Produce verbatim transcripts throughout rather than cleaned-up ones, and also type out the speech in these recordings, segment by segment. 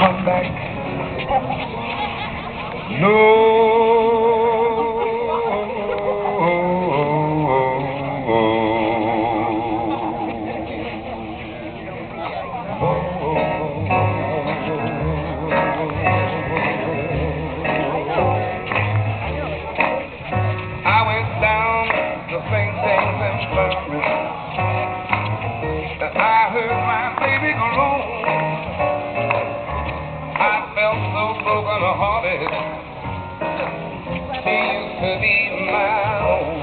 come back. No. I went down to Saint James and Missouri. I heard my baby groan. I felt so broken hearted. She used to be my own.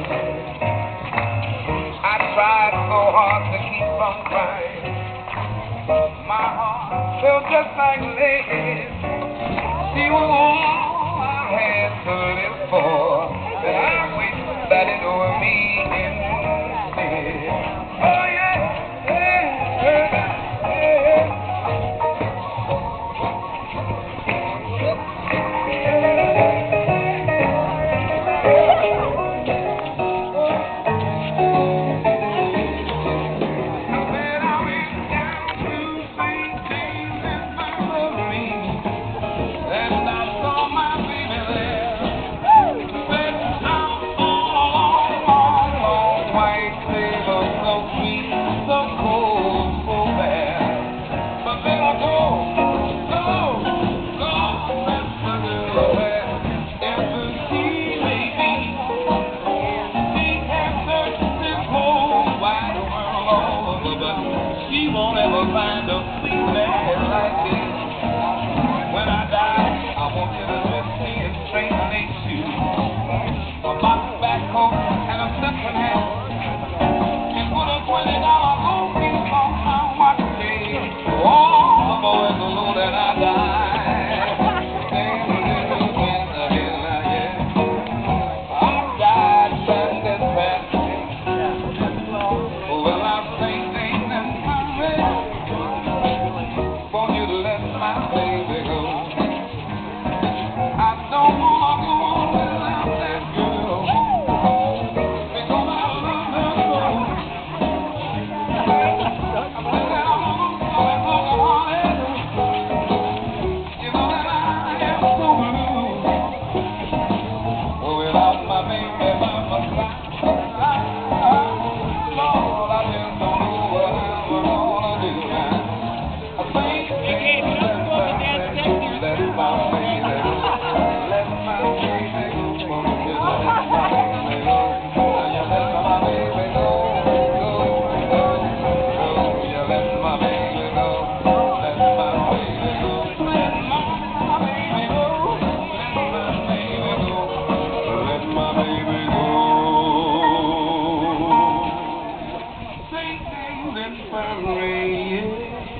I tried so hard to keep from crying. My heart felt just like lead. She was all I had to live for, and I wish that it were me instead. Oh yeah, yeah, yeah, yeah. She won't ever find a sweet man like this. When I die, I want you to dress me in straight lace shoes, a box back coat, and a second hat, and put a twenty dollar gold piece on my watch chain. All the boys will know that I died. I died fast and fast. Well, I'm thinking for you to let my baby go. I don't wanna go on without that girl, because I love her so. I said that I'm so broken-hearted. You know that I am so blue. Well, without my baby by my side, Lord, I just don't know what I'm gonna do now. Saint James and Missouri.